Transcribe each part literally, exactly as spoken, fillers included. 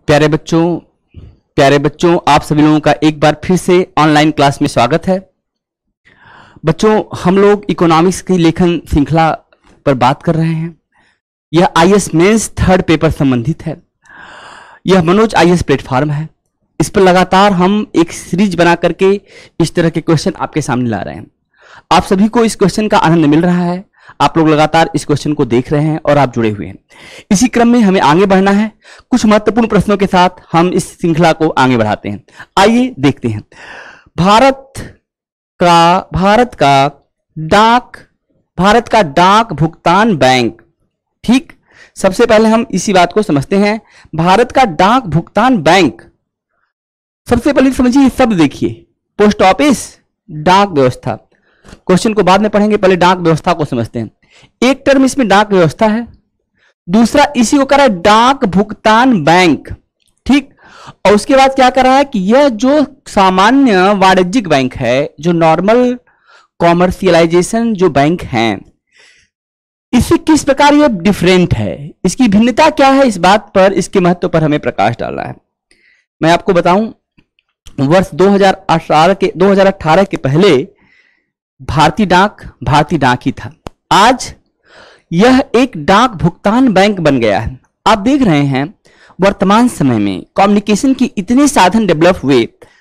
प्यारे बच्चों प्यारे बच्चों आप सभी लोगों का एक बार फिर से ऑनलाइन क्लास में स्वागत है। बच्चों, हम लोग इकोनॉमिक्स की लेखन श्रृंखला पर बात कर रहे हैं। यह आईएएस मेंस थर्ड पेपर संबंधित है। यह मनोज आईएएस प्लेटफॉर्म है। इस पर लगातार हम एक सीरीज बना करके इस तरह के क्वेश्चन आपके सामने ला रहे हैं। आप सभी को इस क्वेश्चन का आनंद मिल रहा है। आप लोग लगातार इस क्वेश्चन को देख रहे हैं और आप जुड़े हुए हैं। इसी क्रम में हमें आगे बढ़ना है। कुछ महत्वपूर्ण प्रश्नों के साथ हम इस श्रृंखला को आगे बढ़ाते हैं। आइए देखते हैं। भारत का भारत का डाक भारत का डाक भुगतान बैंक। ठीक, सबसे पहले हम इसी बात को समझते हैं। भारत का डाक भुगतान बैंक, सबसे पहले समझिए शब्द देखिए, पोस्ट ऑफिस, डाक व्यवस्था। क्वेश्चन को बाद में पढ़ेंगे, पहले डाक व्यवस्था को समझते हैं। एक टर्म इसमें डाक व्यवस्था है, दूसरा इसी को कर रहा है डाक भुगतान बैंक। ठीक, और उसके बाद क्या कर रहा है कि यह जो सामान्य वाणिज्यिक बैंक है, जो नॉर्मल कॉमर्शियलाइजेशन जो बैंक हैं, इससे किस प्रकार यह डिफरेंट है, इसकी भिन्नता क्या है, इस बात पर, इसके महत्व पर हमें प्रकाश डालना है। मैं आपको बताऊं, वर्ष दो हज़ार अठारह के दो हज़ार अठारह के पहले भारतीय डाक भारतीय डाक ही था। आज यह एक डाक भुगतान बैंक बन गया है। आप देख रहे हैं वर्तमान समय में कम्युनिकेशन की इतने साधन डेवलप हुए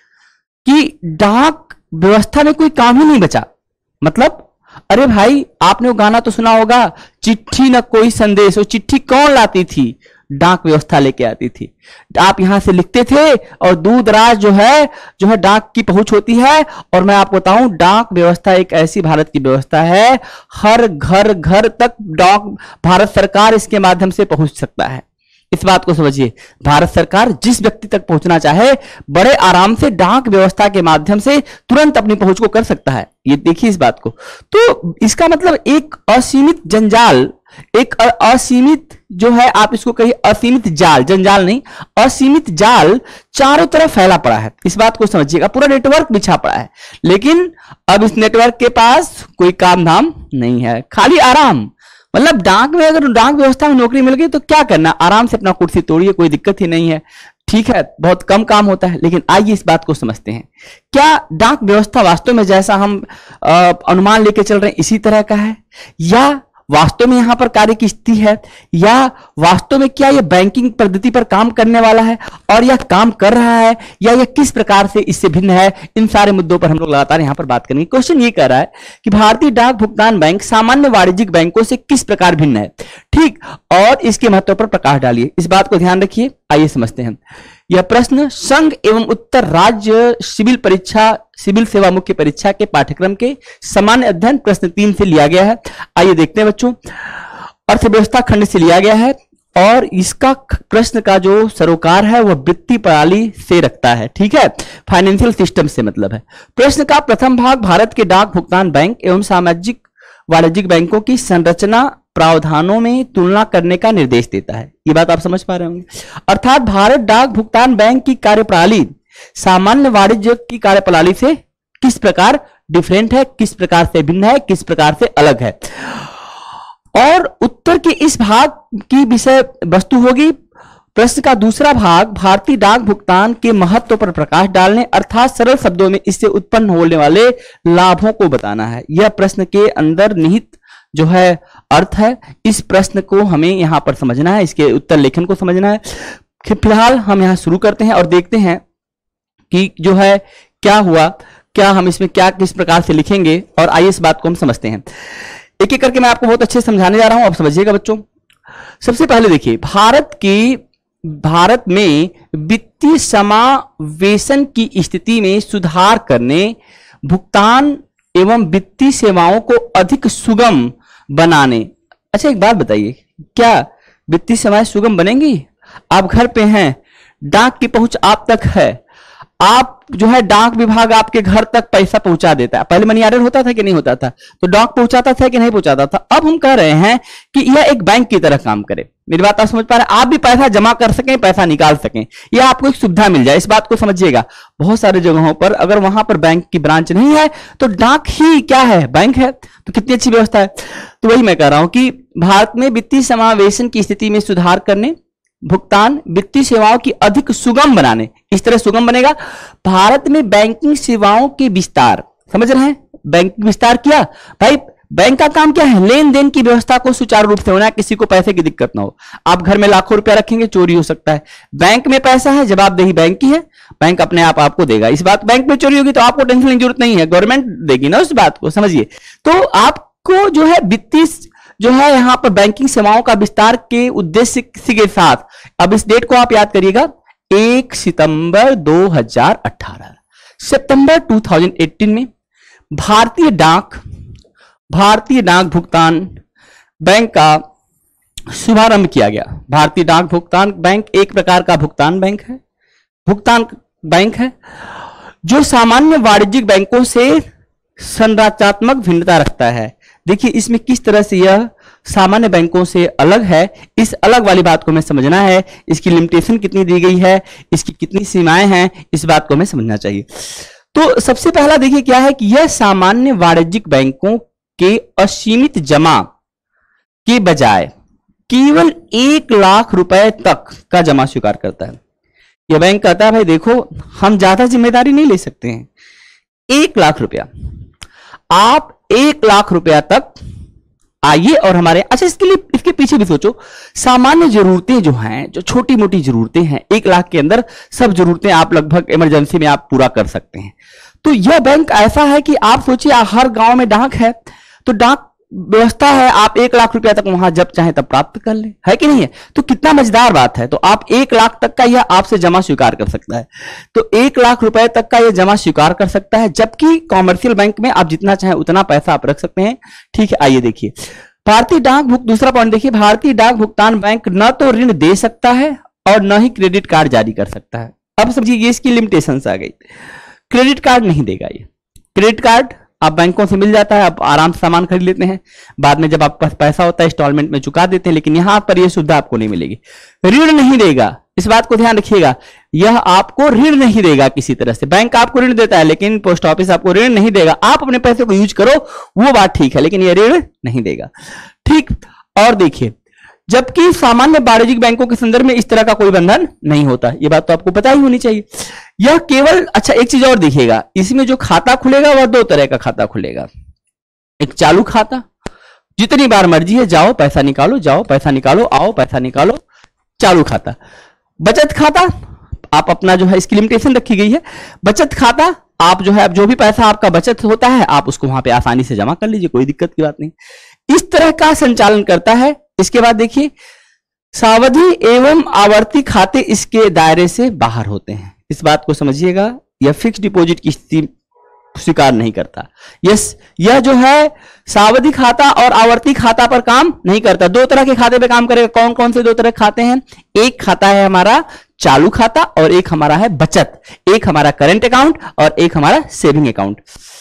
कि डाक व्यवस्था में कोई काम ही नहीं बचा। मतलब, अरे भाई, आपने वो गाना तो सुना होगा, चिट्ठी न कोई संदेश। वो चिट्ठी कौन लाती थी? डाक व्यवस्था लेके आती थी। आप यहां से लिखते थे और दूर दराज जो है जो है डाक की पहुंच होती है। और मैं आपको बताऊं, डाक व्यवस्था एक ऐसी भारत की व्यवस्था है, हर घर घर तक डाक भारत सरकार इसके माध्यम से पहुंच सकता है। इस बात को समझिए, भारत सरकार जिस व्यक्ति तक पहुंचना चाहे बड़े आराम से डाक व्यवस्था के माध्यम से तुरंत अपनी पहुंच को कर सकता है। ये देखिए इस बात को। तो इसका मतलब एक असीमित जंजाल, एक असीमित जो है, आप इसको कहिए असीमित जाल, जंजाल नहीं, असीमित जाल चारों तरफ फैला पड़ा है। इस बात को समझिएगा, पूरा नेटवर्क बिछा पड़ा है। लेकिन अब इस नेटवर्क के पास कोई काम धाम नहीं है, खाली आराम। मतलब डाक में, अगर डाक व्यवस्था में नौकरी मिल गई तो क्या करना, आराम से अपना कुर्सी तोड़िए, कोई दिक्कत ही नहीं है। ठीक है, बहुत कम काम होता है। लेकिन आइए इस बात को समझते हैं। क्या डाक व्यवस्था वास्तव में जैसा हम आ, अनुमान लेके चल रहे हैं इसी तरह का है, या वास्तव में यहां पर कार्य की स्थिति है, या वास्तव में क्या यह बैंकिंग पद्धति पर काम करने वाला है और यह काम कर रहा है, या यह किस प्रकार से इससे भिन्न है? इन सारे मुद्दों पर हम लोग लगातार यहां पर बात करेंगे। क्वेश्चन ये कह रहा है कि भारतीय डाक भुगतान बैंक सामान्य वाणिज्यिक बैंकों से किस प्रकार भिन्न है। ठीक, और इसके महत्व पर प्रकाश डालिए। इस बात को ध्यान रखिए। आइए समझते हैं। यह प्रश्न संघ एवं उत्तर राज्य सिविल परीक्षा सिविल सेवा मुख्य परीक्षा के पाठ्यक्रम के सामान्य अध्ययन प्रश्न तीन से लिया गया है। आइए देखते हैं बच्चों। अर्थव्यवस्था खंड से लिया गया है और इसका प्रश्न का जो सरोकार है वह वित्तीय प्रणाली से रखता है। ठीक है, फाइनेंशियल सिस्टम से मतलब है। प्रश्न का प्रथम भाग भारत के डाक भुगतान बैंक एवं सामाजिक वाणिज्यिक बैंकों की संरचना प्रावधानों में तुलना करने का निर्देश देता है। ये बात आप समझ पा रहे होंगे। अर्थात भारत डाक भुगतान बैंक की कार्यप्रणाली सामान्य वाणिज्य की कार्यप्रणाली से किस प्रकार डिफरेंट है, किस प्रकार से भिन्न है, किस प्रकार से अलग है। और उत्तर के इस भाग की विषय वस्तु होगी प्रश्न का दूसरा भाग भारतीय डाक भुगतान के महत्व पर प्रकाश डालने, अर्थात सरल शब्दों में इससे उत्पन्न होने वाले लाभों को बताना है। यह प्रश्न के अंदर निहित जो है अर्थ है। इस प्रश्न को हमें यहां पर समझना है, इसके उत्तर लेखन को समझना है। फिलहाल हम यहां शुरू करते हैं और देखते हैं कि जो है क्या हुआ, क्या हम इसमें क्या किस प्रकार से लिखेंगे, और आइए इस बात को हम समझते हैं। एक एक करके मैं आपको बहुत अच्छे से समझाने जा रहा हूं, आप समझिएगा बच्चों। सबसे पहले देखिए, भारत की भारत में वित्तीय समावेशन की स्थिति में सुधार करने, भुगतान एवं वित्तीय सेवाओं को अधिक सुगम बनाने। अच्छा, एक बात बताइए, क्या वित्तीय सेवाएं सुगम बनेंगी? आप घर पे हैं, डाक की पहुंच आप तक है, आप जो है डाक विभाग आपके घर तक पैसा पहुंचा देता है। पहले मनी ऑर्डर होता था कि नहीं होता था, तो डाक पहुंचाता था कि नहीं पहुंचाता था। अब हम कह रहे हैं कि यह एक बैंक की तरह काम करे। मेरी बात आप समझ पा रहे हैं? आप भी पैसा जमा कर सकें, पैसा निकाल सकें, यह आपको एक सुविधा मिल जाए। इस बात को समझिएगा। बहुत सारे जगहों पर अगर वहां पर बैंक की ब्रांच नहीं है तो डाक ही क्या है, बैंक है। तो कितनी अच्छी व्यवस्था है। तो वही मैं कह रहा हूं कि भारत में वित्तीय समावेशन की स्थिति में सुधार करने, भुगतान वित्तीय सेवाओं की अधिक सुगम बनाने। इस तरह सुगम बनेगा भारत में बैंकिंग सेवाओं के विस्तार। समझ रहे हैं, बैंकिंग विस्तार किया भाई। बैंक का काम क्या है, लेन देन की व्यवस्था को सुचारू रूप से होना, किसी को पैसे की दिक्कत ना हो। आप घर में लाखों रुपया रखेंगे, चोरी हो सकता है। बैंक में पैसा है, जवाबदेही बैंक की है, बैंक अपने आप आपको देगा। इस बात, बैंक में चोरी होगी तो आपको टेंशन लेने की जरूरत नहीं है, गवर्नमेंट देगी ना उस बात को, समझिए। तो आपको जो है वित्तीय जो है यहां पर बैंकिंग सेवाओं का विस्तार के उद्देश्य के साथ, अब इस डेट को आप याद करिएगा, एक सितंबर दो हज़ार अठारह, सितंबर दो हज़ार अठारह में भारतीय डाक भारतीय डाक भुगतान बैंक का शुभारंभ किया गया। भारतीय डाक भुगतान बैंक एक प्रकार का भुगतान बैंक है, भुगतान बैंक है जो सामान्य वाणिज्यिक बैंकों से संरचनात्मक भिन्नता रखता है। देखिए इसमें किस तरह से यह सामान्य बैंकों से अलग है, इस अलग वाली बात को हमें समझना है। इसकी लिमिटेशन कितनी दी गई है, इसकी कितनी सीमाएं हैं, इस बात को हमें समझना चाहिए। तो सबसे पहला देखिए क्या है कि यह सामान्य वाणिज्यिक बैंकों के असीमित जमा के बजाय केवल एक लाख रुपए तक का जमा स्वीकार करता है। यह बैंक कहता है भाई देखो हम ज्यादा जिम्मेदारी नहीं ले सकते हैं, एक लाख रुपया, आप एक लाख रुपया तक आइए और हमारे, अच्छा इसके लिए इसके पीछे भी सोचो, सामान्य जरूरतें जो हैं, जो छोटी मोटी जरूरतें हैं, एक लाख के अंदर सब जरूरतें आप लगभग इमरजेंसी में आप पूरा कर सकते हैं। तो यह बैंक ऐसा है कि आप सोचिए हर गांव में डाक है, तो डाक व्यवस्था है, आप एक लाख रुपया तक वहां जब चाहे तब प्राप्त कर ले, है कि नहीं है। तो कितना मजेदार बात है। तो आप एक लाख तक का यह आपसे जमा स्वीकार कर सकता है, तो एक लाख रुपए तक का यह जमा स्वीकार कर सकता है, जबकि कॉमर्शियल बैंक में आप जितना चाहे उतना पैसा आप रख सकते हैं। ठीक है, आइए देखिए भारतीय डाक भुग दूसरा पॉइंट देखिए, भारतीय डाक भुगतान बैंक न तो ऋण दे सकता है और न ही क्रेडिट कार्ड जारी कर सकता है। अब समझिए ये इसकी लिमिटेशंस आ गई, क्रेडिट कार्ड नहीं देगा ये। क्रेडिट कार्ड आप बैंकों से मिल जाता है, आप आराम से सामान खरीद लेते हैं, बाद में जब आपके पास पैसा होता है इंस्टॉलमेंट में चुका देते हैं, लेकिन यहां पर यह सुविधा आपको नहीं मिलेगी। ऋण नहीं देगा, इस बात को ध्यान रखिएगा, यह आपको ऋण नहीं देगा किसी तरह से। बैंक आपको ऋण देता है लेकिन पोस्ट ऑफिस आपको ऋण नहीं देगा। आप अपने पैसे को यूज करो वो बात ठीक है, लेकिन यह ऋण नहीं देगा। ठीक, और देखिए जबकि सामान्य वाणिज्यिक बैंकों के संदर्भ में इस तरह का कोई बंधन नहीं होता, यह बात तो आपको पता ही होनी चाहिए। यह केवल, अच्छा एक चीज और देखिएगा, इसमें जो खाता खुलेगा वह दो तरह का खाता खुलेगा। एक चालू खाता, जितनी बार मर्जी है जाओ पैसा निकालो, जाओ पैसा निकालो, आओ पैसा निकालो, चालू खाता। बचत खाता आप अपना जो है, इसकी लिमिटेशन रखी गई है, बचत खाता आप जो है, अब जो भी पैसा आपका बचत होता है आप उसको वहां पे आसानी से जमा कर लीजिए, कोई दिक्कत की बात नहीं। इस तरह का संचालन करता है। इसके बाद देखिए सावधि एवं आवर्ती खाते इसके दायरे से बाहर होते हैं, इस बात को समझिएगा। यह फिक्स डिपॉजिट की स्थिति स्वीकार नहीं करता। यस, यह जो है सावधि खाता और आवर्ती खाता पर काम नहीं करता। दो तरह के खाते पे काम करेगा। कौन कौन से दो तरह के खाते हैं? एक खाता है हमारा चालू खाता और एक हमारा है बचत, एक हमारा करंट अकाउंट और एक हमारा सेविंग अकाउंट।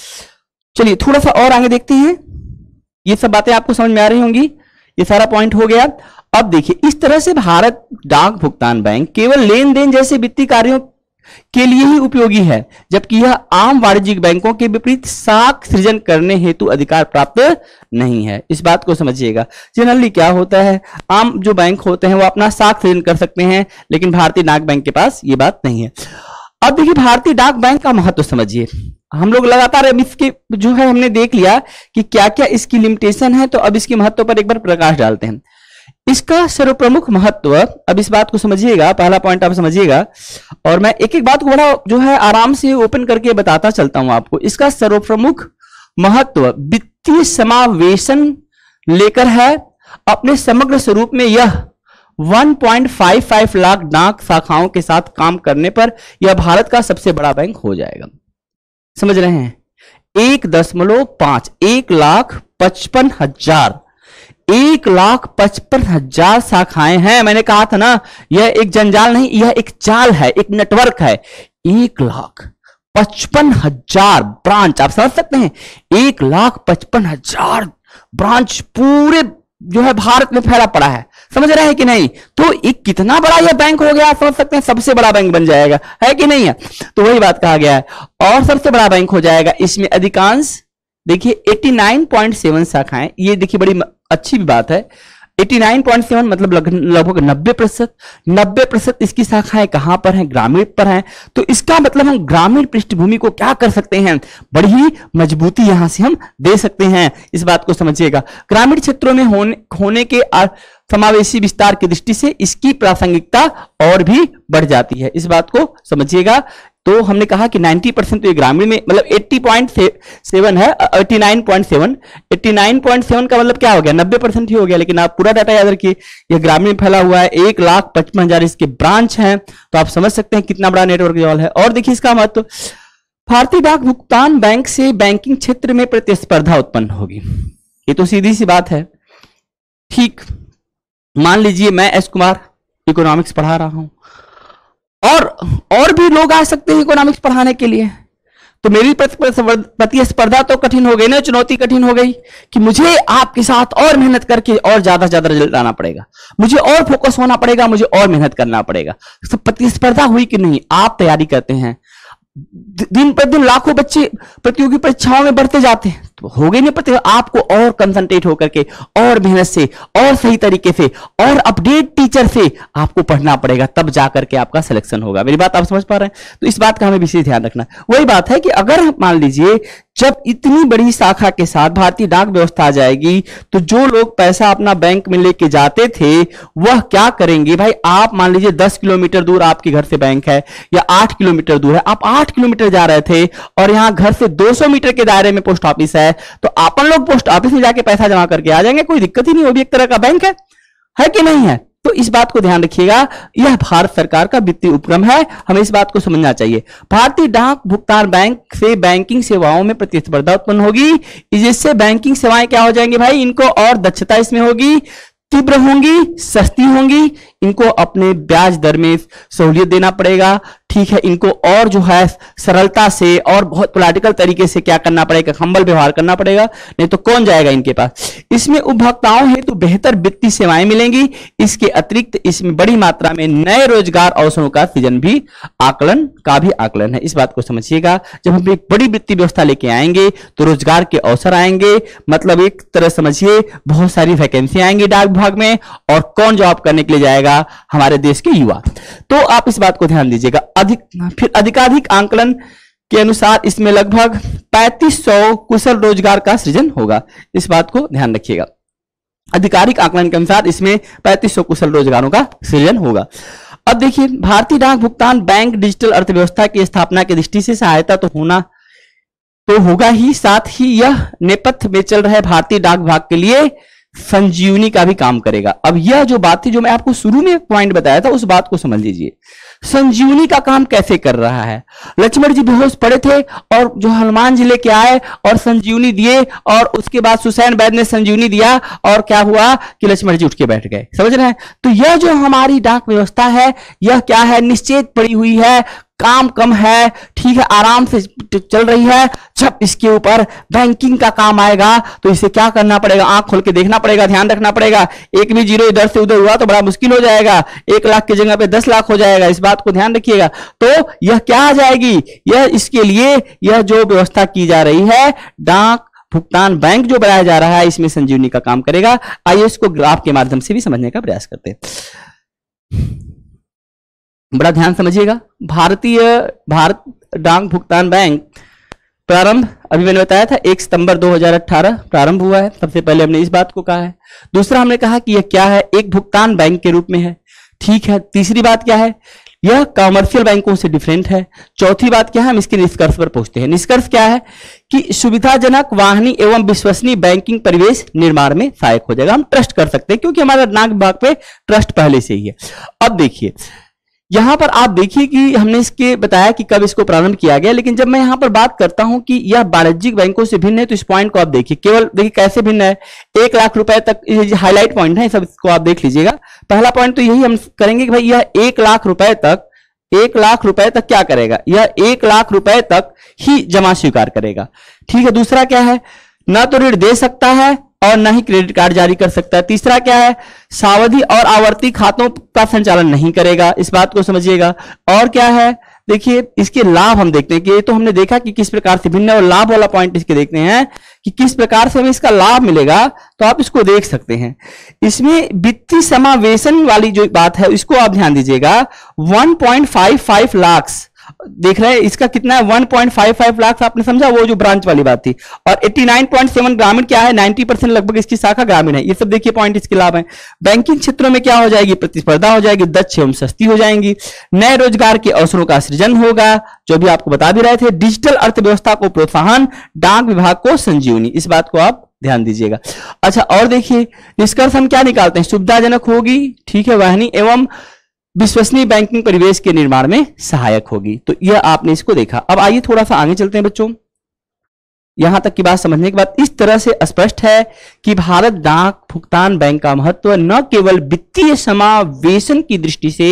चलिए थोड़ा सा और आगे देखते हैं, ये सब बातें आपको समझ में आ रही होंगी। ये सारा पॉइंट हो गया। अब देखिए इस तरह से भारत डाक भुगतान बैंक केवल लेन देन जैसे वित्तीय कार्यों के लिए ही उपयोगी है, जबकि यह आम वाणिज्यिक बैंकों के विपरीत साख सृजन करने हेतु अधिकार प्राप्त नहीं है। इस बात को समझिएगा। जनरली क्या होता है, आम जो बैंक होते हैं वो अपना साख सृजन कर सकते हैं, लेकिन भारतीय डाक बैंक के पास ये बात नहीं है। अब देखिए भारतीय डाक बैंक का महत्व समझिए। हम लोग लगातार अब इसके जो है हमने देख लिया कि क्या क्या इसकी लिमिटेशन है, तो अब इसके महत्व पर एक बार प्रकाश डालते हैं। इसका सर्वप्रमुख महत्व, अब इस बात को समझिएगा, पहला पॉइंट आप समझिएगा और मैं एक एक बात को बड़ा जो है आराम से ओपन करके बताता चलता हूं आपको। इसका सर्वप्रमुख महत्व वित्तीय समावेशन लेकर है। अपने समग्र स्वरूप में यह एक पॉइंट पाँच पाँच लाख डाक शाखाओं के साथ काम करने पर यह भारत का सबसे बड़ा बैंक हो जाएगा। समझ रहे हैं? एक दशमलव पांच एक लाख पचपन हजार एक लाख पचपन हजार शाखाएं हैं। मैंने कहा था ना, यह एक जंजाल नहीं, यह एक जाल है, एक नेटवर्क है। एक लाख पचपन हजार ब्रांच, आप समझ सकते हैं, एक लाख पचपन हजार ब्रांच पूरे जो है भारत में फैला पड़ा है। समझ रहे हैं कि नहीं? तो एक कितना बड़ा यह बैंक हो गया, आप समझ सकते हैं, सबसे बड़ा बैंक बन जाएगा, है कि नहीं है? तो वही बात कहा गया है और सबसे बड़ा बैंक हो जाएगा। इसमें अधिकांश देखिए नवासी पॉइंट सात शाखाएं, ये देखिए बड़ी अच्छी भी बात है। नवासी पॉइंट सात मतलब लगभग नब्बे प्रतिशत नब्बे प्रतिशत इसकी शाखाएं कहां पर हैं? ग्रामीण पर हैं। तो इसका मतलब हम ग्रामीण पृष्ठभूमि को क्या कर सकते हैं? बड़ी ही मजबूती यहां से हम दे सकते हैं। इस बात को समझिएगा। ग्रामीण क्षेत्रों में होने होने के समावेशी विस्तार की दृष्टि से इसकी प्रासंगिकता और भी बढ़ जाती है। इस बात को समझिएगा। तो हमने कहा कि नब्बे परसेंट तो ये ग्रामीण में मतलब अस्सी पॉइंट सात है, नवासी पॉइंट सात नवासी पॉइंट सात का मतलब क्या हो गया? नब्बे परसेंट ही हो गया। लेकिन आप पूरा डाटा याद रखिए, ये ग्रामीण में फैला हुआ है, एक लाख पचपन हजार इसके ब्रांच हैं। तो आप समझ सकते हैं कितना बड़ा नेटवर्क जाल है। और देखिए इसका महत्व, भारतीय डाक भुगतान बैंक से बैंकिंग क्षेत्र में प्रतिस्पर्धा उत्पन्न होगी। ये तो सीधी सी बात है। ठीक, मान लीजिए मैं एस कुमार इकोनॉमिक्स पढ़ा रहा हूं और और भी लोग आ सकते हैं इकोनॉमिक्स पढ़ाने के लिए, तो मेरी प्रतिस्पर्धा तो कठिन हो गई ना, चुनौती कठिन हो गई कि मुझे आपके साथ और मेहनत करके और ज्यादा से ज्यादा रिजल्ट लाना पड़ेगा, मुझे और फोकस होना पड़ेगा, मुझे और मेहनत करना पड़ेगा। तो प्रतिस्पर्धा हुई कि नहीं? आप तैयारी करते हैं, दिन पर दिन लाखों बच्चे प्रतियोगी परीक्षाओं में बढ़ते जाते हैं, तो हो गई नहीं पता। आपको और कंसंट्रेट होकर के और मेहनत से और सही तरीके से और अपडेट टीचर से आपको पढ़ना पड़ेगा, तब जाकर के आपका सिलेक्शन होगा। मेरी बात आप समझ पा रहे हैं? तो इस बात का हमें विशेष ध्यान रखना। वही बात है कि अगर मान लीजिए जब इतनी बड़ी शाखा के साथ भारतीय डाक व्यवस्था आ जाएगी, तो जो लोग पैसा अपना बैंक में लेके जाते थे वह क्या करेंगे? भाई आप मान लीजिए दस किलोमीटर दूर आपके घर से बैंक है या आठ किलोमीटर दूर है, आप आठ किलोमीटर जा रहे थे और यहां घर से दो सौ मीटर के दायरे में पोस्ट ऑफिस है, तो अपन लोग पोस्ट ऑफिस में जाके पैसा जमा करके आ जाएंगे, कोई दिक्कत ही नहीं, वो भी एक तरह का बैंक है, है कि नहीं है? तो इस बात को ध्यान रखिएगा, यह भारत सरकार का वित्तीय उपक्रम है, हमें इस बात को समझना चाहिए। भारतीय डाक भुगतान बैंक से बैंकिंग सेवाओं में प्रतिस्पर्धा उत्पन्न होगी, जिससे बैंकिंग सेवाएं क्या हो जाएंगी भाई? इनको और दक्षता इसमें होगी, तीव्र होंगी, सस्ती होंगी, इनको अपने ब्याज दर में सहूलियत देना पड़ेगा। ठीक है, इनको और जो है सरलता से और बहुत पॉलिटिकल तरीके से क्या करना पड़ेगा? हम्बल व्यवहार करना पड़ेगा, नहीं तो कौन जाएगा इनके पास। इसमें उपभोक्ताओं हेतु तो बेहतर वित्तीय सेवाएं मिलेंगी। इसके अतिरिक्त इसमें बड़ी मात्रा में नए रोजगार अवसरों का सृजन भी आकलन का भी आकलन है। इस बात को समझिएगा। जब हम एक बड़ी वित्तीय व्यवस्था लेके आएंगे तो रोजगार के अवसर आएंगे, मतलब एक तरह समझिए बहुत सारी वैकेंसी आएंगी डाक विभाग में, और कौन जॉब करने के लिए जाएगा? हमारे देश के युवा। तो आप इस बात को ध्यान दीजिएगा। अधिक फिर अधिकाधिक आंकलन के अनुसार इसमें लगभग पैंतीस सौ कुशल रोजगार का सृजन होगा। इस बात को ध्यान रखिएगा। आधिकारिक आंकलन के अनुसार इसमें पैंतीस सौ कुशल रोजगारों का सृजन होगा। अब देखिए, भारतीय डाक भुगतान बैंक डिजिटल अर्थव्यवस्था की स्थापना की दृष्टि से सहायता तो होना तो होगा ही, साथ ही यह नेपथ्य में चल रहे भारतीय डाक विभाग के लिए संजीवनी का भी काम करेगा। अब यह जो बात थी, जो मैं आपको शुरू में पॉइंट बताया था, उस बात को समझ लीजिए। संजीवनी का काम कैसे कर रहा है? लक्ष्मण जी बेहोश पड़े थे और जो हनुमान जी लेके आए और संजीवनी दिए, और उसके बाद सुसैन वैद्य ने संजीवनी दिया और क्या हुआ कि लक्ष्मण जी उठ के बैठ गए। समझ रहे हैं? तो यह जो हमारी डाक व्यवस्था है, यह क्या है? निश्चित पड़ी हुई है, काम कम है, ठीक है, आराम से चल रही है। जब इसके ऊपर बैंकिंग का काम आएगा तो इसे क्या करना पड़ेगा? आंख खोल के देखना पड़ेगा, ध्यान रखना पड़ेगा। एक भी जीरो इधर से उधर हुआ तो बड़ा मुश्किल हो जाएगा, एक लाख की जगह पे दस लाख हो जाएगा। इस बात को ध्यान रखिएगा। तो यह क्या आ जाएगी? यह इसके लिए यह जो व्यवस्था की जा रही है, डाक भुगतान बैंक जो बनाया जा रहा है, इसमें संजीवनी का काम करेगा। आइए इसको ग्राफ के माध्यम से भी समझने का प्रयास करते हैं। बड़ा ध्यान समझिएगा। भारतीय भारत डाक भुगतान बैंक प्रारंभ, अभी मैंने बताया था एक सितंबर दो हज़ार अठारह प्रारंभ हुआ है। सबसे पहले हमने इस बात को कहा है। दूसरा हमने कहा कि यह क्या है? एक भुगतान बैंक के रूप में है। ठीक है। तीसरी बात क्या है? यह कॉमर्शियल बैंकों से डिफरेंट है। चौथी बात क्या है? हम इसके निष्कर्ष पर पहुंचते हैं। निष्कर्ष क्या है कि सुविधाजनक, वाहनी एवं विश्वसनीय बैंकिंग परिवेश निर्माण में सहायक हो जाएगा। हम ट्रस्ट कर सकते हैं क्योंकि हमारा डाक विभाग पे ट्रस्ट पहले से ही है। अब देखिए यहां पर आप देखिए कि हमने इसके बताया कि कब इसको प्रारंभ किया गया, लेकिन जब मैं यहां पर बात करता हूं कि यह वाणिज्यिक बैंकों से भिन्न है, तो इस पॉइंट को आप देखिए। केवल देखिए कैसे भिन्न है। एक लाख रुपए तक हाईलाइट पॉइंट है, सब इसको आप देख लीजिएगा। पहला पॉइंट तो यही हम करेंगे कि भाई यह एक लाख रुपए तक एक लाख रुपए तक क्या करेगा? यह एक लाख रुपए तक ही जमा स्वीकार करेगा। ठीक है। दूसरा क्या है? ना तो ऋण दे सकता है और ना ही क्रेडिट कार्ड जारी कर सकता है। तीसरा क्या है? सावधि और आवर्ती खातों का संचालन नहीं करेगा। इस बात को समझिएगा। और क्या है? देखिए इसके लाभ हम देखते हैं कि ये तो हमने देखा कि किस प्रकार से भिन्न, और लाभ वाला पॉइंट इसके देखते हैं कि किस प्रकार से हमें इसका लाभ मिलेगा, तो आप इसको देख सकते हैं। इसमें वित्तीय समावेशन वाली जो बात है इसको आप ध्यान दीजिएगा। One point five five lakh देख रहे हैं, इसका कितना है one point five five lakh, आपने समझा वो जो ब्रांच वाली बात थी। और नवासी पॉइंट सात ग्रामीण क्या है, नब्बे परसेंट लगभग इसकी शाखा ग्रामीण है। ये सब देखिए पॉइंट इसके लाभ है। बैंकिंग क्षेत्रों में क्या हो जाएगी, प्रतिस्पर्धा हो जाएगी, दक्ष एवं सस्ती हो जाएंगी। नए रोजगार के अवसरों का सृजन होगा, जो भी आपको बता भी रहे थे। डिजिटल अर्थव्यवस्था को प्रोत्साहन, डाक विभाग को संजीवनी, इस बात को आप ध्यान दीजिएगा। अच्छा और देखिए निष्कर्ष हम क्या निकालते हैं, सुविधाजनक होगी, ठीक है, वाहिनी एवं विश्वसनीय बैंकिंग परिवेश के निर्माण में सहायक होगी। तो यह आपने इसको देखा। अब आइए थोड़ा सा आगे चलते हैं बच्चों। यहां तक की बात समझने के बाद इस तरह से स्पष्ट है कि भारत डाक भुगतान बैंक का महत्व न केवल वित्तीय समावेशन की दृष्टि से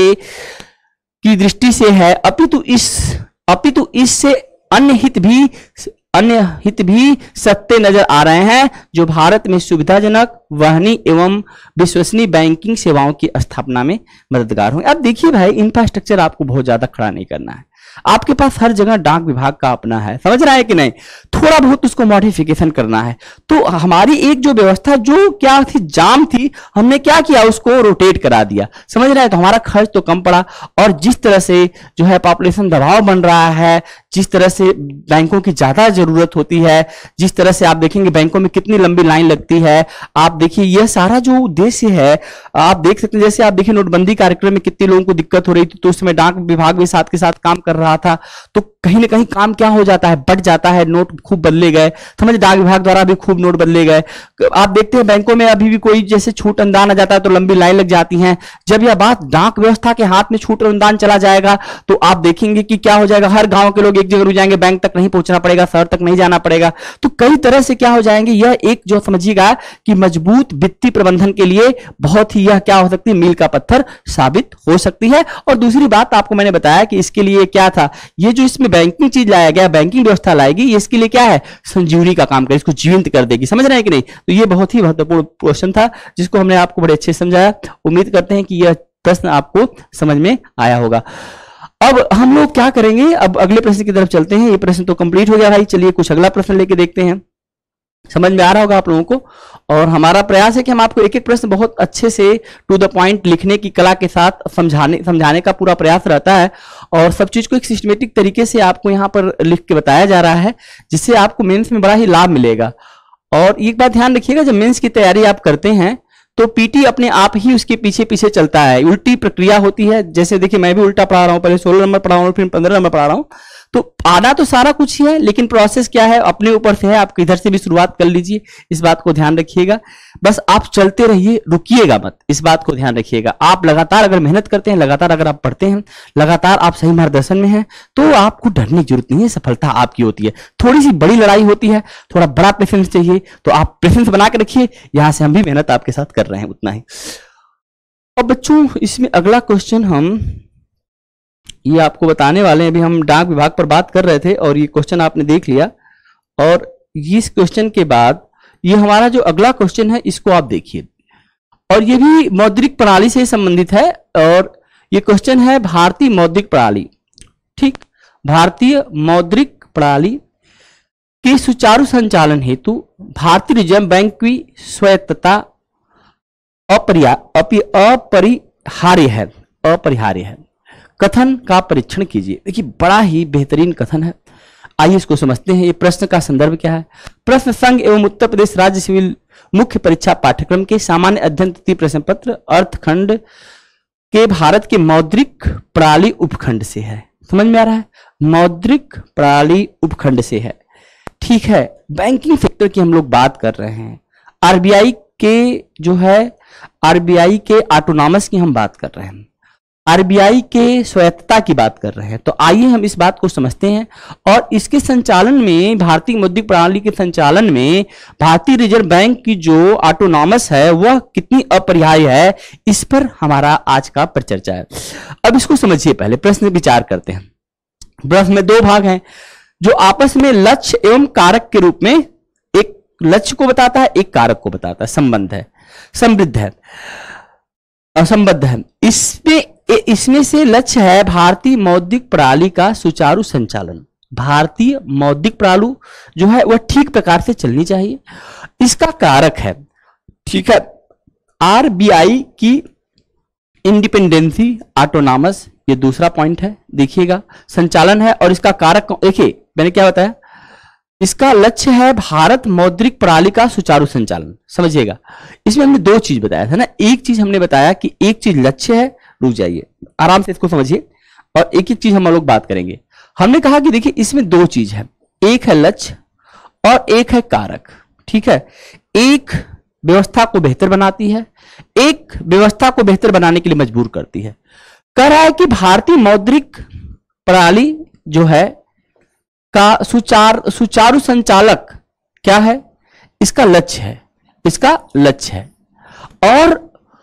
की दृष्टि से है, अपितु इस अपितु इससे अन्य हित भी अन्य हित भी सत्य नजर आ रहे हैं, जो भारत में सुविधाजनक, वहनी एवं विश्वसनीय बैंकिंग सेवाओं की स्थापना में मददगार होंगे। अब देखिए भाई, इंफ्रास्ट्रक्चर आपको बहुत ज्यादा खड़ा नहीं करना है, आपके पास हर जगह डाक विभाग का अपना है, समझ रहा है कि नहीं, थोड़ा बहुत उसको मॉडिफिकेशन करना है। तो हमारी एक जो व्यवस्था जो क्या थी, जाम थी, हमने क्या किया, उसको रोटेट करा दिया, समझ रहा है। तो हमारा खर्च तो कम पड़ा, और जिस तरह से जो है पॉपुलेशन दबाव बन रहा है, जिस तरह से बैंकों की ज्यादा जरूरत होती है, जिस तरह से आप देखेंगे बैंकों में कितनी लंबी लाइन लगती है, आप देखिए यह सारा जो उद्देश्य है आप देख सकते हैं। जैसे आप देखिए नोटबंदी कार्यक्रम में कितनी लोगों को दिक्कत हो रही थी, तो उसमें डाक विभाग भी साथ के साथ काम कर रहा था, तो कहीं ना कहीं काम क्या हो जाता है, बढ़ जाता है, नोट खूब बदले गए, समझ, डाक विभाग द्वारा भी खूब नोट बदले गए। आप देखते हैं बैंकों में अभी भी कोई जैसे छूट अनुदान आ जाता है तो लंबी लाइन लग जाती है। जब यह बात डाक व्यवस्था के हाथ में छूट अनुदान चला जाएगा तो आप देखेंगे कि क्या हो जाएगा, हर गांव के लोग एक जगह रुक जाएंगे, बैंक तक नहीं पहुंचना पड़ेगा, शहर तक नहीं जाना पड़ेगा। तो कई तरह से क्या हो जाएंगे, यह एक जो समझिएगा कि मजबूत वित्तीय प्रबंधन के लिए बहुत ही यह क्या हो सकती है, मील का पत्थर साबित हो सकती है। और दूसरी बात आपको मैंने बताया कि इसके लिए क्या था, ये जो इसमें बैंकिंग चीज लाया गया, बैंकिंग व्यवस्था लाएगी, ये इसके लिए क्या है, संजीवनी का काम करे, इसको जीवंत कर देगी, समझ रहे हैं कि नहीं। तो ये बहुत ही महत्वपूर्ण क्वेश्चन था जिसको हमने आपको बड़े अच्छे से समझाया। उम्मीद करते हैं कि यह प्रश्न आपको समझ में आया होगा। अब हम लोग क्या करेंगे, अब अगले प्रश्न की तरफ चलते हैं। ये प्रश्न तो कंप्लीट हो गया भाई, चलिए कुछ अगला प्रश्न लेके देखते हैं। समझ में आ रहा होगा आप लोगों को, और हमारा प्रयास है कि हम आपको एक एक प्रश्न बहुत अच्छे से टू द पॉइंट लिखने की कला के साथ समझाने समझाने का पूरा प्रयास रहता है, और सब चीज को एक सिस्टमेटिक तरीके से आपको यहाँ पर लिख के बताया जा रहा है, जिससे आपको मेंस में बड़ा ही लाभ मिलेगा। और एक बात ध्यान रखिएगा, जब मेंस की तैयारी आप करते हैं तो पीटी अपने आप ही उसके पीछे पीछे चलता है, उल्टी प्रक्रिया होती है। जैसे देखिए मैं भी उल्टा पढ़ा रहा हूँ, पहले सोलह नंबर पढ़ा रहा हूँ, फिर पंद्रह नंबर पढ़ा रहा हूँ, तो आना तो सारा कुछ ही है, लेकिन प्रोसेस क्या है अपने ऊपर से है। आप किधर से भी शुरुआत कर लीजिए, इस बात को ध्यान रखिएगा। बस आप चलते रहिए, रुकिएगा मत, इस बात को ध्यान रखिएगा। आप लगातार अगर मेहनत करते हैं, लगातार अगर आप पढ़ते हैं, लगातार आप सही मार्गदर्शन में हैं, तो आपको डरने की जरूरत नहीं है, सफलता आपकी होती है। थोड़ी सी बड़ी लड़ाई होती है, थोड़ा बड़ा पेशेंस चाहिए, तो आप पेशेंस बना के रखिए। यहां से हम भी मेहनत आपके साथ कर रहे हैं, उतना ही। अब बच्चों इसमें अगला क्वेश्चन हम ये आपको बताने वाले हैं। अभी हम डाक विभाग पर बात कर रहे थे और ये क्वेश्चन आपने देख लिया, और इस क्वेश्चन के बाद ये हमारा जो अगला क्वेश्चन है इसको आप देखिए, और ये भी मौद्रिक प्रणाली से संबंधित है। और ये क्वेश्चन है भारतीय मौद्रिक प्रणाली, ठीक, भारतीय मौद्रिक प्रणाली के सुचारू संचालन हेतु भारतीय रिजर्व बैंक की स्वायत्तता अपरिया अपरिहार्य है अपरिहार्य है कथन का परीक्षण कीजिए। देखिए बड़ा ही बेहतरीन कथन है, आइए इसको समझते हैं। ये प्रश्न का संदर्भ क्या है। प्रश्न संघ एवं उत्तर प्रदेश राज्य सिविल मुख्य परीक्षा पाठ्यक्रम के सामान्य अध्ययन तृतीय प्रश्न पत्र अर्थखंड के भारत के मौद्रिक प्रणाली उपखंड से है। समझ में आ रहा है, मौद्रिक प्रणाली उपखंड से है, ठीक है। बैंकिंग सेक्टर की हम लोग बात कर रहे हैं, आरबीआई के जो है आरबीआई के ऑटोनॉमस की हम बात कर रहे हैं, आरबीआई के स्वायत्तता की बात कर रहे हैं। तो आइए हम इस बात को समझते हैं, और इसके संचालन में, भारतीय मौद्रिक प्रणाली के संचालन में भारतीय रिजर्व बैंक की जो ऑटोनॉमस है वह कितनी अपरिहार्य है, इस पर हमारा आज का परिचर्चा है। अब इसको समझिए, पहले प्रश्न विचार करते हैं। प्रश्न में दो भाग हैं जो आपस में लक्ष्य एवं कारक के रूप में, एक लक्ष्य को बताता है, एक कारक को बताता है, संबंध है, समृद्ध है, असंबद्ध है। इसमें इसमें से लक्ष्य है भारतीय मौद्रिक प्रणाली का सुचारू संचालन। भारतीय मौद्रिक प्रणाली जो है वह ठीक प्रकार से चलनी चाहिए। इसका कारक है, ठीक है, आरबीआई की इंडिपेंडेंसी, ऑटोनॉमस, ये दूसरा पॉइंट है, देखिएगा, संचालन है। और इसका कारक देखिए मैंने क्या बताया, इसका लक्ष्य है भारत मौद्रिक प्रणाली का सुचारू संचालन। समझिएगा, इसमें हमने दो चीज बताया था ना, एक चीज हमने बताया कि एक चीज लक्ष्य है, रुक जाइए आराम से इसको समझिए, और एक एक चीज हम लोग बात करेंगे। हमने कहा कि देखिए इसमें दो चीज है, एक है लक्ष्य और एक है कारक, ठीक है। एक व्यवस्था को बेहतर बनाती है, एक व्यवस्था को बेहतर बनाने के लिए मजबूर करती है। कह रहा है कि भारतीय मौद्रिक प्रणाली जो है का सुचार सुचारू संचालक क्या है, इसका लक्ष्य है, इसका लक्ष्य है। और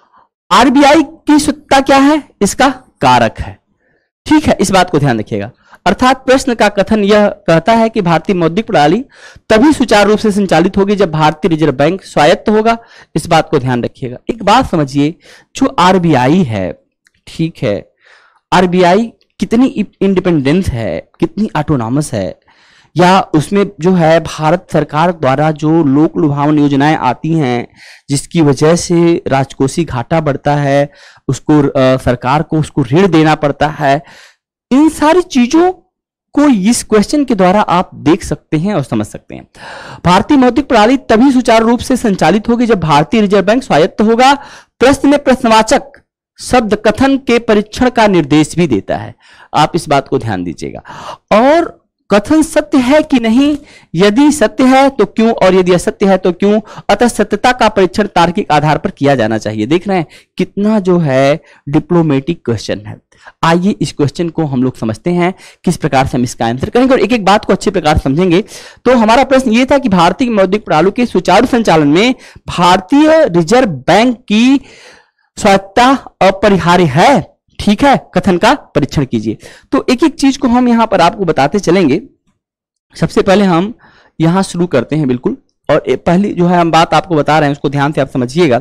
आरबीआई की सत्ता क्या है, इसका कारक है, ठीक है। इस बात को ध्यान रखिएगा। अर्थात प्रश्न का कथन यह कहता है कि भारतीय मौद्रिक प्रणाली तभी सुचारू रूप से संचालित होगी जब भारतीय रिजर्व बैंक स्वायत्त होगा। इस बात को ध्यान रखिएगा। एक बात समझिए, जो आरबीआई है, ठीक है, आरबीआई कितनी इंडिपेंडेंस है, कितनी ऑटोनॉमस है, या उसमें जो है भारत सरकार द्वारा जो लोक लुभावन योजनाएं आती हैं जिसकी वजह से राजकोषीय घाटा बढ़ता है, उसको आ, सरकार को उसको ऋण देना पड़ता है। इन सारी चीजों को इस क्वेश्चन के द्वारा आप देख सकते हैं और समझ सकते हैं। भारतीय मौद्रिक प्रणाली तभी सुचारू रूप से संचालित होगी जब भारतीय रिजर्व बैंक स्वायत्त होगा। प्रश्न में प्रश्नवाचक शब्द कथन के परीक्षण का निर्देश भी देता है, आप इस बात को ध्यान दीजिएगा। और कथन सत्य है कि नहीं, यदि सत्य है तो क्यों, और यदि असत्य है तो क्यों। अतः सत्यता का परीक्षण तार्किक आधार पर किया जाना चाहिए। देख रहे हैं कितना जो है डिप्लोमेटिक क्वेश्चन है। आइए इस क्वेश्चन को हम लोग समझते हैं किस प्रकार से हम इसका आंसर करेंगे और एक एक बात को अच्छे प्रकार समझेंगे। तो हमारा प्रश्न यह था कि भारतीय मौद्रिक प्रणाली के सुचारू संचालन में भारतीय रिजर्व बैंक की स्वायत्तता अपरिहार्य है, ठीक है। कथन का परीक्षण कीजिए। तो एक एक चीज को हम यहां पर आपको बताते चलेंगे। सबसे पहले हम यहां शुरू करते हैं, बिल्कुल, और पहली जो है हम बात आपको बता रहे हैं उसको ध्यान से आप समझिएगा।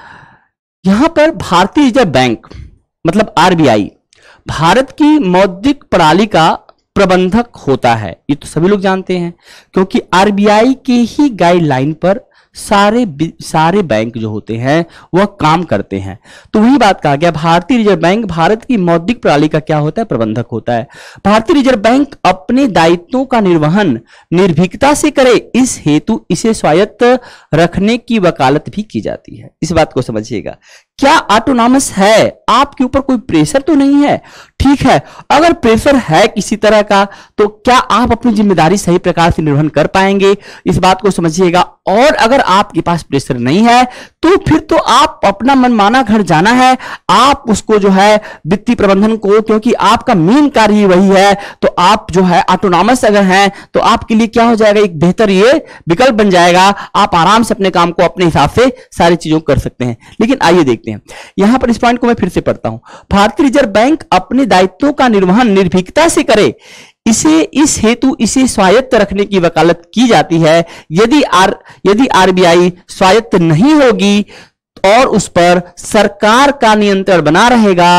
यहां पर भारतीय रिजर्व बैंक मतलब आरबीआई भारत की मौद्रिक प्रणाली का प्रबंधक होता है, ये तो सभी लोग जानते हैं, क्योंकि आरबीआई के ही गाइडलाइन पर सारे सारे बैंक जो होते हैं वह काम करते हैं। तो वही बात कहा गया, भारतीय रिजर्व बैंक भारत की मौद्रिक प्रणाली का क्या होता है, प्रबंधक होता है। भारतीय रिजर्व बैंक अपने दायित्वों का निर्वहन निर्भीकता से करे, इस हेतु इसे स्वायत्त रखने की वकालत भी की जाती है। इस बात को समझिएगा। क्या ऑटोनॉमस है, आपके ऊपर कोई प्रेशर तो नहीं है, ठीक है। अगर प्रेशर है किसी तरह का तो क्या आप अपनी जिम्मेदारी सही प्रकार से निर्वहन कर पाएंगे, इस बात को समझिएगा। और अगर आपके पास प्रेशर नहीं है तो फिर तो आप अपना मनमाना घर जाना है, आप उसको जो है वित्तीय प्रबंधन को, क्योंकि आपका मेन कार्य ही वही है, तो आप जो है ऑटोनॉमस अगर हैं तो आपके लिए क्या हो जाएगा, एक बेहतर ये विकल्प बन जाएगा। आप आराम से अपने काम को अपने हिसाब से सारी चीजों कर सकते हैं। लेकिन आइए देखते हैं यहां पर इस पॉइंट को मैं फिर से पढ़ता हूं। भारतीय रिजर्व बैंक अपने दायित्वों का निर्वहन निर्भीकता से करे, इसे इस हेतु इसे स्वायत्त रखने की वकालत की जाती है। यदि आर यदि आरबीआई स्वायत्त नहीं होगी और उस पर सरकार का नियंत्रण बना रहेगा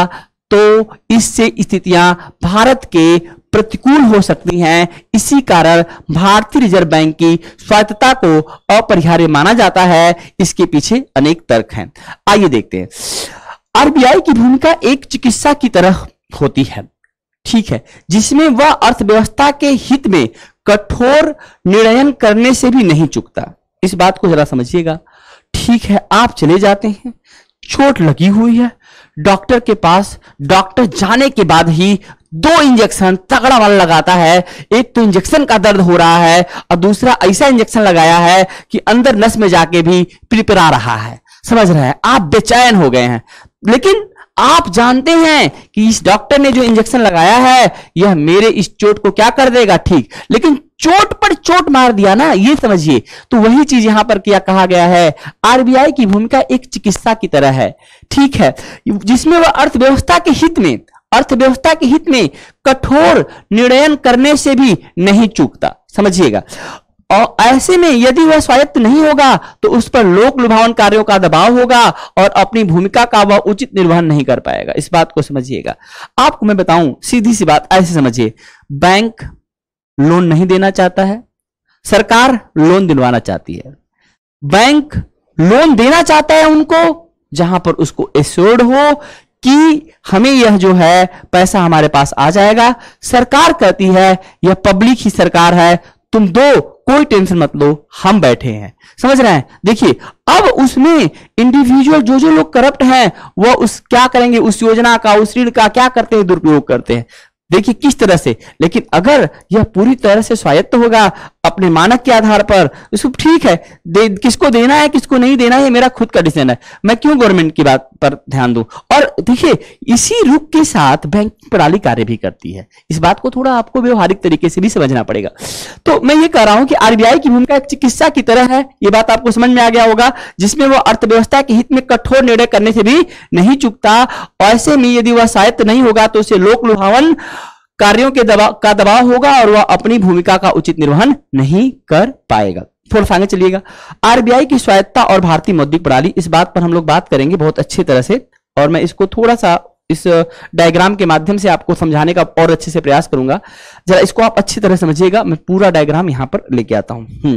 तो इससे स्थितियां भारत के प्रतिकूल हो सकती हैं। इसी कारण भारतीय रिजर्व बैंक की स्वायत्तता को अपरिहार्य माना जाता है। इसके पीछे अनेक तर्क हैं। आइए देखते हैं। आरबीआई की भूमिका एक चिकित्सा की तरह होती है, ठीक है, जिसमें वह अर्थव्यवस्था के हित में कठोर निर्णय करने से भी नहीं चूकता। इस बात को जरा समझिएगा, ठीक है। आप चले जाते हैं, चोट लगी हुई है, डॉक्टर के पास, डॉक्टर जाने के बाद ही दो इंजेक्शन तगड़ा वाला लगाता है। एक तो इंजेक्शन का दर्द हो रहा है और दूसरा ऐसा इंजेक्शन लगाया है कि अंदर नस में जाके भी पिरपिरा रहा है। समझ रहे हैं, आप बेचैन हो गए हैं, लेकिन आप जानते हैं कि इस डॉक्टर ने जो इंजेक्शन लगाया है यह मेरे इस चोट को क्या कर देगा, ठीक, लेकिन चोट पर चोट मार दिया ना, ये समझिए। तो वही चीज यहां पर क्या कहा गया है, आरबीआई की भूमिका एक चिकित्सा की तरह है, ठीक है, जिसमें वह अर्थव्यवस्था के हित में अर्थव्यवस्था के हित में कठोर निर्णय करने से भी नहीं चूकता। समझिएगा। और ऐसे में यदि वह स्वायत्त नहीं होगा तो उस पर लोक लुभावन कार्यों का दबाव होगा और अपनी भूमिका का वह उचित निर्वहन नहीं कर पाएगा। इस बात को समझिएगा। आपको मैं बताऊं, सीधी सी बात ऐसे समझिए, बैंक लोन नहीं देना चाहता है, सरकार लोन दिलवाना चाहती है। बैंक लोन देना चाहता है उनको जहां पर उसको एश्योर्ड हो कि हमें यह जो है पैसा हमारे पास आ जाएगा। सरकार कहती है यह पब्लिक ही सरकार है, तुम दो, कोई टेंशन मत लो, हम बैठे हैं। समझ रहे हैं? देखिए, अब उसमें इंडिविजुअल जो जो लोग करप्ट हैं वह उस क्या करेंगे, उस योजना का, उस ऋण का क्या करते हैं, दुरुपयोग करते हैं। देखिए किस तरह से। लेकिन अगर यह पूरी तरह से स्वायत्त होगा अपने मानक के आधार पर, उसको ठीक है, दे, किसको देना है किसको नहीं देना है मेरा खुद का डिसीजन है, मैं क्यों गवर्नमेंट की बात पर ध्यान दूं। और देखिए इसी रुख के साथ बैंकिंग प्रणाली कार्य भी करती है। इस बात को थोड़ा आपको व्यवहारिक तरीके से भी समझना पड़ेगा। तो मैं ये कह रहा हूं कि आरबीआई की भूमिका एक चिकित्सा की तरह है, ये बात आपको समझ में आ गया होगा, जिसमें वह अर्थव्यवस्था के हित में कठोर निर्णय करने से भी नहीं चूकता। ऐसे में यदि वह स्वायत्त नहीं होगा तो उसे लोक लुभावन कार्यों के दबाव का दबाव होगा और वह अपनी भूमिका का उचित निर्वहन नहीं कर पाएगा। थोड़ा आगे चलिएगा। आरबीआई की स्वायत्तता और भारतीय मौद्रिक प्रणाली, इस बात पर हम लोग बात करेंगे बहुत अच्छी तरह से, और मैं इसको थोड़ा सा इस डायग्राम के माध्यम से आपको समझाने का और अच्छे से प्रयास करूंगा। जरा इसको आप अच्छी तरह समझिएगा। मैं पूरा डायग्राम यहां पर लेके आता हूं।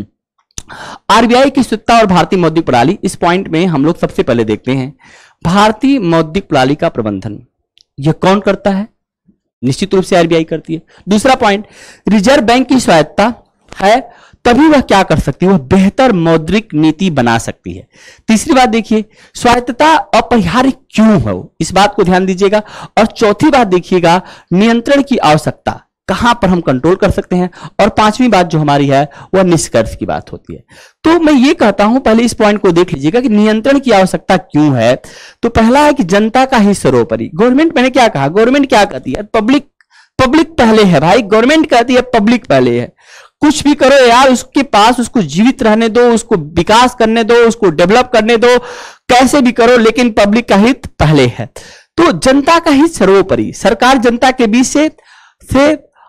आरबीआई की स्वायत्तता और भारतीय मौद्रिक प्रणाली, इस पॉइंट में हम लोग सबसे पहले देखते हैं भारतीय मौद्रिक प्रणाली का प्रबंधन यह कौन करता है? निश्चित रूप से आरबीआई करती है। दूसरा पॉइंट, रिजर्व बैंक की स्वायत्तता है तभी वह क्या कर सकती है, वह बेहतर मौद्रिक नीति बना सकती है। तीसरी बात देखिए, स्वायत्तता अपरिहार्य क्यों है, इस बात को ध्यान दीजिएगा। और चौथी बात देखिएगा, नियंत्रण की आवश्यकता, कहां पर हम कंट्रोल कर सकते हैं। और पांचवी बात जो हमारी है वह निष्कर्ष की बात होती है। तो मैं ये कहता हूं, पहले इस पॉइंट को देख लीजिएगा कि नियंत्रण की आवश्यकता क्यों है। तो पहला है कि जनता का ही सर्वोपरि। गवर्नमेंट, मैंने क्या कहा, गवर्नमेंट क्या कहती है, पब्लिक पब्लिक पहले है भाई। गवर्नमेंट कहती है पब्लिक पहले है। कुछ भी करो यार, उसके पास उसको जीवित रहने दो, उसको विकास करने दो, उसको डेवलप करने दो, कैसे भी करो, लेकिन पब्लिक का हित पहले है। तो जनता का हित सर्वोपरि। सरकार जनता के बीच से से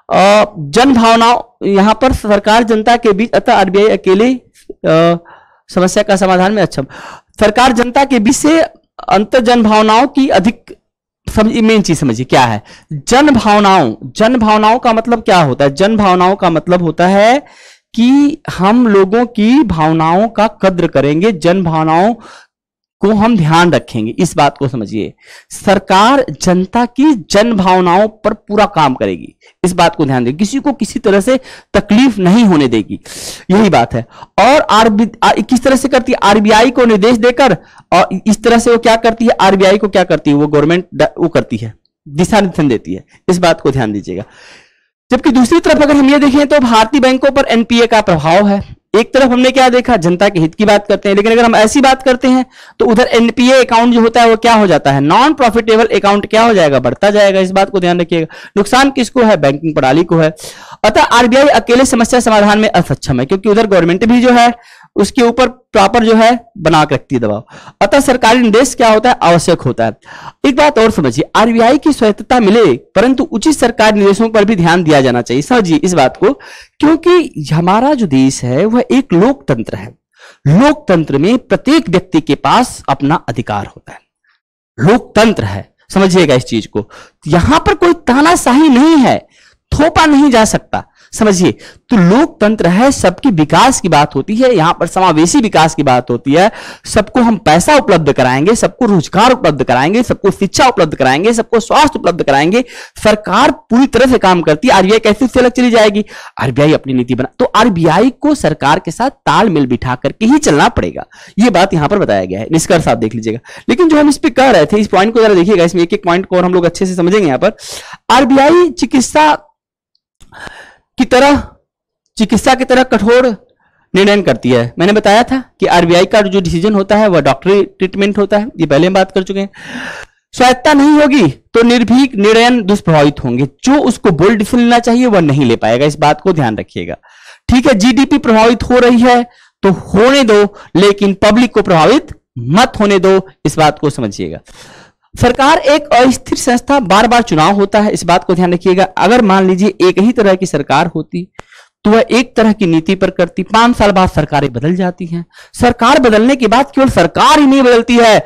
जन भावनाओं, यहां पर सरकार जनता के बीच, अतः आरबीआई अकेले समस्या का समाधान में अच्छा, सरकार जनता के बीच से अंतर जन भावनाओं की अधिक, समझिए मेन चीज समझिए क्या है जन भावनाओं। जन भावनाओं का मतलब क्या होता है? जन भावनाओं का मतलब होता है कि हम लोगों की भावनाओं का कद्र करेंगे, जन भावनाओं को हम ध्यान रखेंगे। इस बात को समझिए, सरकार जनता की जन भावनाओं पर पूरा काम करेगी। इस बात को ध्यान देगी, किसी को किसी तरह से तकलीफ नहीं होने देगी, यही बात है। और आरबीआई किस तरह से करती है? आरबीआई को निर्देश देकर, और इस तरह से वो क्या करती है, आरबीआई को क्या करती है, वो गवर्नमेंट वो करती है, दिशा निर्देशन देती है। इस बात को ध्यान दीजिएगा। जबकि दूसरी तरफ अगर हम ये देखें तो भारतीय बैंकों पर एनपीए का प्रभाव है। एक तरफ हमने क्या देखा, जनता के हित की बात करते हैं, लेकिन अगर हम ऐसी बात करते हैं तो उधर एनपीए अकाउंट जो होता है वो क्या हो जाता है, नॉन प्रॉफिटेबल अकाउंट क्या हो जाएगा, बढ़ता जाएगा। इस बात को ध्यान रखिएगा। नुकसान किसको है? बैंकिंग प्रणाली को है। अतः आरबीआई अकेले समस्या समाधान में असक्षम है, क्योंकि उधर गवर्नमेंट भी जो है उसके ऊपर प्रॉपर जो है बना के रखती है दबाव। अतः सरकारी निर्देश क्या होता है, आवश्यक होता है। एक बात और समझिए, आरबीआई की स्वायत्तता मिले परंतु उचित सरकारी निर्देशों पर भी ध्यान दिया जाना चाहिए। समझिए इस बात को, क्योंकि हमारा जो देश है वह एक लोकतंत्र है। लोकतंत्र में प्रत्येक व्यक्ति के पास अपना अधिकार होता है, लोकतंत्र है, समझिएगा इस चीज को। यहां पर कोई तानाशाही नहीं है, थोपा नहीं जा सकता, समझिए। तो लोकतंत्र है, सबके विकास की बात होती है, यहां पर समावेशी विकास की बात होती है। सबको हम पैसा उपलब्ध कराएंगे, सबको रोजगार उपलब्ध कराएंगे, सबको शिक्षा उपलब्ध कराएंगे, सबको स्वास्थ्य उपलब्ध कराएंगे। सरकार पूरी तरह से काम करती है। आरबीआई कैसे से अलग चली जाएगी? आरबीआई अपनी नीति बना, तो आरबीआई को सरकार के साथ तालमेल बिठा करके ही चलना पड़ेगा। यह बात यहां पर बताया गया है, निष्कर्ष आप देख लीजिएगा। लेकिन जो हम इस पर कह रहे थे, इस पॉइंट को जरा देखिएगा, इसमें एक एक पॉइंट को और हम लोग अच्छे से समझेंगे। यहां पर आरबीआई चिकित्सा की तरह चिकित्सा की तरह कठोर निर्णय करती है। मैंने बताया था कि आरबीआई का जो डिसीजन होता है वह डॉक्टरी ट्रीटमेंट होता है, ये पहले हम बात कर चुके हैं। स्वायत्तता नहीं होगी तो निर्भीक निर्णय दुष्प्रभावित होंगे, जो उसको बोल्ड डिसीजन लेना चाहिए वह नहीं ले पाएगा। इस बात को ध्यान रखिएगा, ठीक है। जीडीपी प्रभावित हो रही है तो होने दो, लेकिन पब्लिक को प्रभावित मत होने दो, इस बात को समझिएगा। सरकार एक अस्थिर संस्था, बार बार चुनाव होता है, इस बात को ध्यान रखिएगा। अगर मान लीजिए एक ही तरह की सरकार होती तो वह एक तरह की नीति पर करती। पांच साल बाद सरकारें बदल जाती हैं। सरकार बदलने के बाद केवल सरकार ही नहीं बदलती है,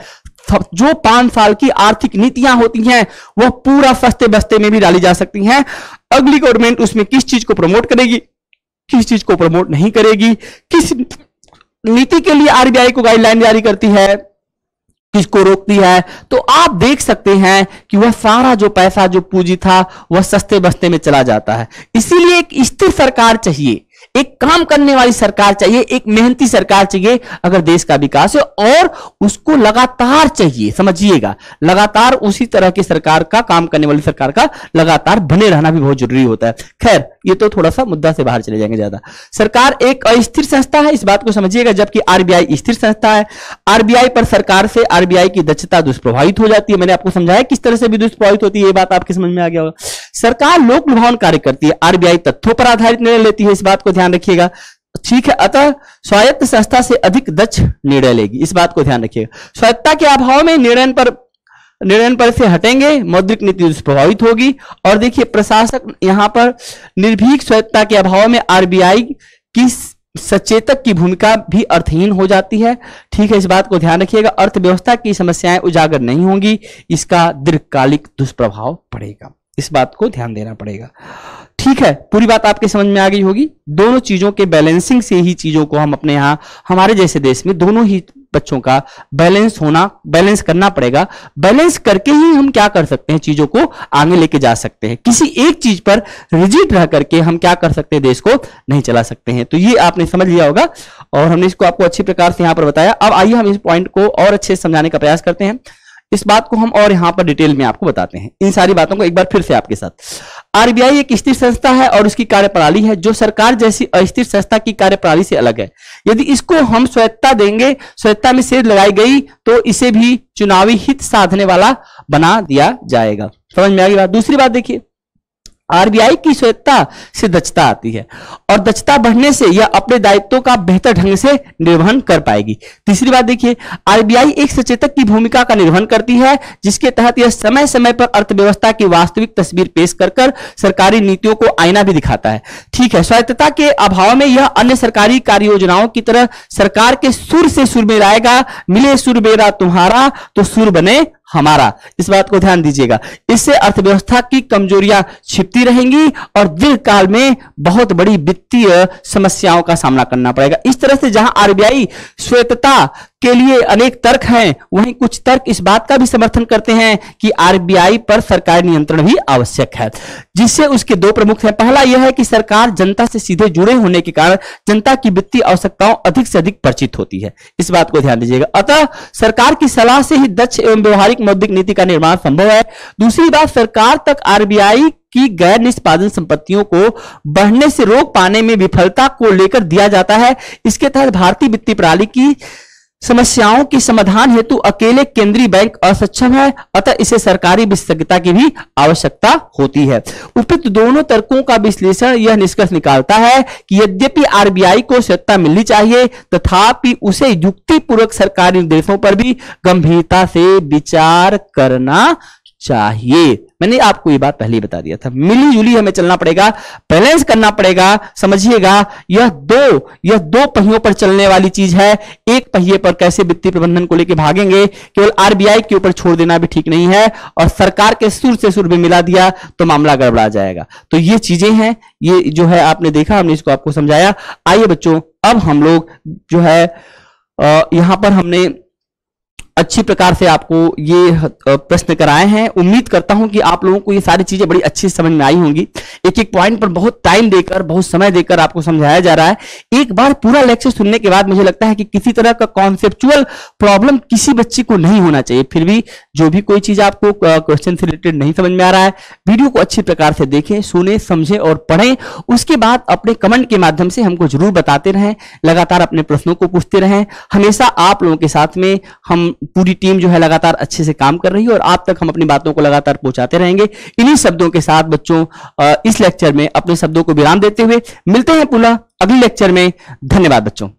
जो पांच साल की आर्थिक नीतियां होती हैं वह पूरा सस्ते बस्ते में भी डाली जा सकती हैं। अगली गवर्नमेंट उसमें किस चीज को प्रमोट करेगी, किस चीज को प्रमोट नहीं करेगी, किस नीति के लिए आरबीआई को गाइडलाइन जारी करती है, किसको रोकती है, तो आप देख सकते हैं कि वह सारा जो पैसा, जो पूंजी था, वह सस्ते बस्ते में चला जाता है। इसीलिए एक स्थिर सरकार चाहिए, एक काम करने वाली सरकार चाहिए, एक मेहनती सरकार चाहिए अगर देश का विकास है, और उसको लगातार चाहिए। समझिएगा, लगातार उसी तरह की सरकार का, काम करने वाली सरकार का लगातार बने रहना भी बहुत जरूरी होता है। खैर, ये तो थोड़ा सा मुद्दा से बाहर चले जाएंगे ज्यादा। सरकार एक अस्थिर संस्था है, इस बात को समझिएगा, जबकि आरबीआई स्थिर संस्था है। आरबीआई पर सरकार से आरबीआई की दक्षता दुष्प्रभावित हो जाती है। मैंने आपको समझाया किस तरह से भी दुष्प्रभावित होती है, ये बात आपके समझ में आ गया होगा। सरकार लोक लुभावन कार्य करती है, आरबीआई तथ्यों पर आधारित निर्णय लेती है, इस बात को ध्यान रखिएगा। ठीक है, अतः स्वायत्त संस्था से अधिक दक्ष निर्णय लेगी, इस बात को ध्यान रखिएगा। स्वायत्तता के अभाव में निर्णय पर निर्णय पर से हटेंगे, मौद्रिक नीति दुष्प्रभावित होगी। और देखिए, प्रशासक यहां पर निर्भीक स्वायत्तता के अभाव में आरबीआई की सचेतक की भूमिका भी अर्थहीन हो जाती है। ठीक है, इस बात को ध्यान रखिएगा। अर्थव्यवस्था की समस्याएं उजागर नहीं होंगी, इसका दीर्घकालिक दुष्प्रभाव पड़ेगा, इस बात को ध्यान देना पड़ेगा। ठीक है, पूरी बात आपके समझ में आ गई होगी। दोनों चीजों के बैलेंसिंग से ही चीजों को हम अपने यहां, हमारे जैसे देश में दोनों ही बच्चों का बैलेंस होना, बैलेंस करना पड़ेगा। बैलेंस करके ही हम क्या कर सकते हैं, चीजों को आगे लेके जा सकते हैं। किसी एक चीज पर रिजिड रह करके हम क्या कर सकते हैं, देश को नहीं चला सकते हैं। तो ये आपने समझ लिया होगा और हमने इसको आपको अच्छी प्रकार से यहां पर बताया। अब आइए हम इस पॉइंट को और अच्छे से समझाने का प्रयास करते हैं। इस बात को हम और यहां पर डिटेल में आपको बताते हैं, इन सारी बातों को एक बार फिर से आपके साथ। आरबीआई एक स्थिर संस्था है और उसकी कार्यप्रणाली है जो सरकार जैसी अस्थिर संस्था की कार्यप्रणाली से अलग है। यदि इसको हम स्वायत्तता देंगे, स्वायत्तता में सेध लगाई गई, तो इसे भी चुनावी हित साधने वाला बना दिया जाएगा। समझ में आ गई बात। दूसरी बात देखिए, आरबीआई की स्वायत्तता से दक्षता आती है और दक्षता बढ़ने से यह अपने दायित्वों का बेहतर ढंग से निर्वहन कर पाएगी। तीसरी बात देखिए, आरबीआई एक सचेतक की भूमिका का निर्वहन करती है, जिसके तहत यह समय समय पर अर्थव्यवस्था की वास्तविक तस्वीर पेश कर कर सरकारी नीतियों को आईना भी दिखाता है। ठीक है, स्वायत्तता के अभाव में यह अन्य सरकारी कार्य योजनाओं की तरह सरकार के सुर से सुर में लाएगा, मिले सुर मेरा तुम्हारा तो सुर बने हमारा, इस बात को ध्यान दीजिएगा। इससे अर्थव्यवस्था की कमजोरियां छिपती रहेंगी और दीर्घकाल में बहुत बड़ी वित्तीय समस्याओं का सामना करना पड़ेगा। इस तरह से जहां आरबीआई स्वायत्तता के लिए अनेक तर्क हैं, वहीं कुछ तर्क इस बात का भी समर्थन करते हैं कि आरबीआई पर सरकारी नियंत्रण भी आवश्यक है, जिससे उसके दो प्रमुख हैं। पहला यह है कि सरकार जनता से सीधे जुड़े होने के कारण जनता की वित्तीय आवश्यकताओं अधिक से अधिक परिचित होती है, इस बात को ध्यान दीजिएगा। अतः सरकार की सलाह से ही दक्ष एवं व्यवहारिक मौद्रिक नीति का निर्माण संभव है। दूसरी बात, सरकार तक आरबीआई की गैर निष्पादन संपत्तियों को बढ़ने से रोक पाने में विफलता को लेकर दिया जाता है। इसके तहत भारतीय वित्तीय प्रणाली की समस्याओं के समाधान हेतु अकेले केंद्रीय बैंक असक्षम है, अतः इसे सरकारी विशेषज्ञता की भी आवश्यकता होती है। उपयुक्त दोनों तर्कों का विश्लेषण यह निष्कर्ष निकालता है कि यद्यपि आरबीआई को स्वायत्तता मिलनी चाहिए, तथापि उसे युक्तिपूर्वक सरकारी निर्देशों पर भी गंभीरता से विचार करना चाहिए। मैंने आपको ये बात पहले ही बता दिया था, मिली जुली हमें चलना पड़ेगा, बैलेंस करना पड़ेगा। समझिएगा, यह दो यह दो पहियों पर चलने वाली चीज है। एक पहिए पर कैसे वित्तीय प्रबंधन को लेकर भागेंगे, केवल आरबीआई के ऊपर छोड़ देना भी ठीक नहीं है, और सरकार के सुर से सुर में मिला दिया तो मामला गड़बड़ा जाएगा। तो ये चीजें हैं, ये जो है आपने देखा, हमने इसको आपको समझाया। आइए बच्चों, अब हम लोग जो है यहां पर हमने अच्छी प्रकार से आपको ये प्रश्न कराए हैं। उम्मीद करता हूं कि आप लोगों को ये सारी चीजें बड़ी अच्छी समझ में आई होंगी। एक एक पॉइंट पर बहुत टाइम देकर, बहुत समय देकर आपको समझाया जा रहा है। एक बार पूरा लेक्चर सुनने के बाद मुझे लगता है कि किसी तरह का कॉन्सेप्चुअल प्रॉब्लम किसी बच्चे को नहीं होना चाहिए। फिर भी जो भी कोई चीज आपको क्वेश्चन से रिलेटेड नहीं समझ में आ रहा है, वीडियो को अच्छी प्रकार से देखें, सुने, समझें और पढ़ें। उसके बाद अपने कमेंट के माध्यम से हमको जरूर बताते रहें, लगातार अपने प्रश्नों को पूछते रहें। हमेशा आप लोगों के साथ में हम पूरी टीम जो है लगातार अच्छे से काम कर रही है और आप तक हम अपनी बातों को लगातार पहुंचाते रहेंगे। इन्हीं शब्दों के साथ बच्चों इस लेक्चर में अपने शब्दों को विराम देते हुए मिलते हैं पुनः अगले लेक्चर में। धन्यवाद बच्चों।